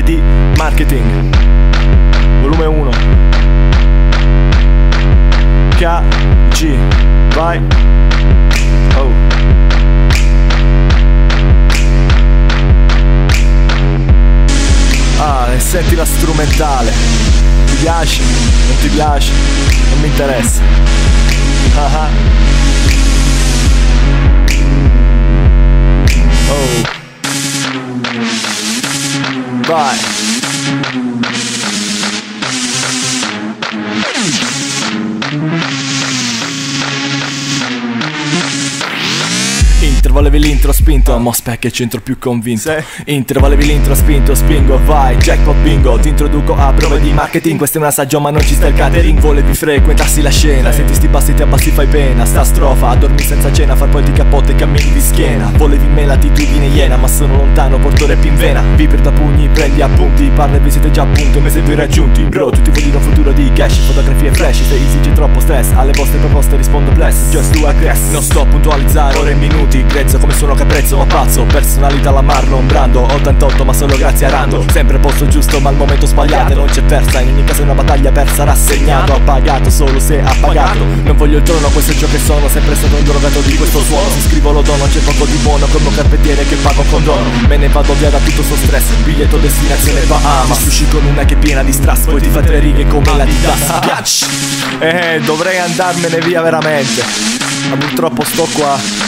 prove di marketing. Volume 1. KG. Vai. Oh. E senti la strumentale. Ti piace? Non ti piace? Non mi interessa. Oh. Vai. Inter, volevi l'intro spinto, mo specchia il centro più convinto. Inter, volevi l'intro spinto, spingo, vai, jackpot bingo. Ti introduco a prove di marketing, questo è un assaggio ma non ci sta il catering. Volevi frequentarsi la scena, senti sti bassi, ti abbassi, fai pena. Sta strofa, a dormire senza cena, far poi ti capotte e cammini di schiena. Volevi me l'attitudine iena, ma sono lontano, porto rap in vena. Viper da pugni, prendi appunti, parla e vi siete già a punto, me siete raggiunti. Bro, tutti vogliono un futuro di cash, fotografie flash. Se easy c'è troppo stress, alle vostre proposte rispondo bless. Just do aggress, non sto a puntualizzare ore e minuti. Grezzo come sono caprezzo ma pazzo, personalità la Marlon Brando. 88 ma solo grazie a Rando. Sempre al posto giusto ma al momento sbagliato. Non c'è persa, in ogni caso è una battaglia persa. Rassegnato, appagato solo se appagato. Non voglio il trono, questo è ciò che sono. Sempre stato un drogato di questo suono. Se scrivo lo dono, c'è poco di buono come un carpentiere che paga un condono. Me ne vado via da tutto sto stress, biglietto destinazione Bahamas. Usci con una che è piena di strass, poi ti fa 3 righe come la Didas. Dovrei andarmene via veramente, ma purtroppo sto qua.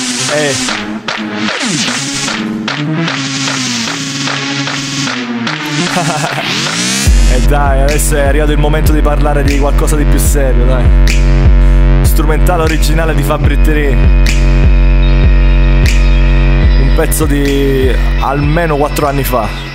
E dai, adesso è arrivato il momento di parlare di qualcosa di più serio, dai. Strumentale originale di Fabri 3. Un pezzo di almeno 4 anni fa.